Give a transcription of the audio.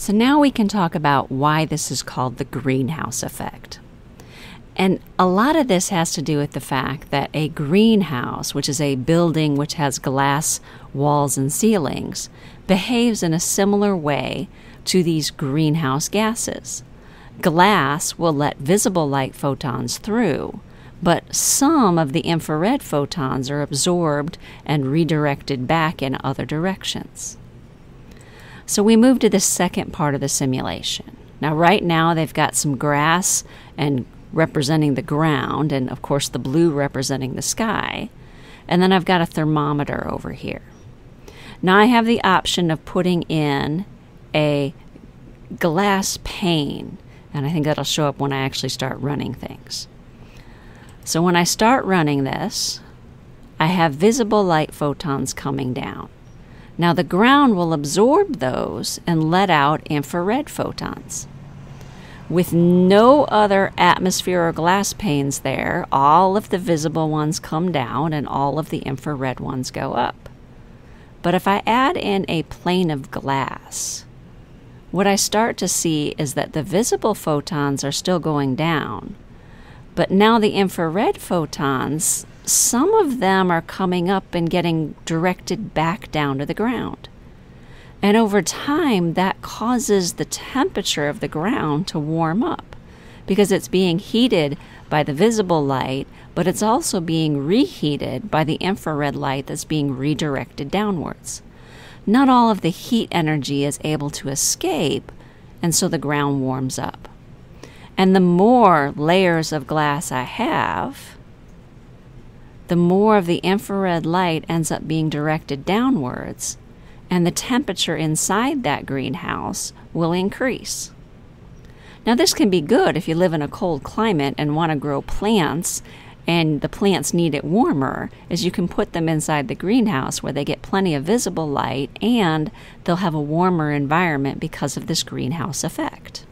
So now we can talk about why this is called the greenhouse effect. And a lot of this has to do with the fact that a greenhouse, which is a building which has glass walls and ceilings, behaves in a similar way to these greenhouse gases. Glass will let visible light photons through, but some of the infrared photons are absorbed and redirected back in other directions. So we move to the second part of the simulation. Now right now they've got some grass and representing the ground, and of course the blue representing the sky. And then I've got a thermometer over here. Now I have the option of putting in a glass pane, and I think that'll show up when I actually start running things. So when I start running this, I have visible light photons coming down. Now the ground will absorb those and let out infrared photons. With no other atmosphere or glass panes there, all of the visible ones come down and all of the infrared ones go up. But if I add in a plane of glass, what I start to see is that the visible photons are still going down, but now the infrared photons, some of them are coming up and getting directed back down to the ground. And over time, that causes the temperature of the ground to warm up because it's being heated by the visible light, but it's also being reheated by the infrared light that's being redirected downwards. Not all of the heat energy is able to escape, and so the ground warms up. And the more layers of glass I have, the more of the infrared light ends up being directed downwards, and the temperature inside that greenhouse will increase. Now this can be good if you live in a cold climate and want to grow plants and the plants need it warmer, as you can put them inside the greenhouse where they get plenty of visible light and they'll have a warmer environment because of this greenhouse effect.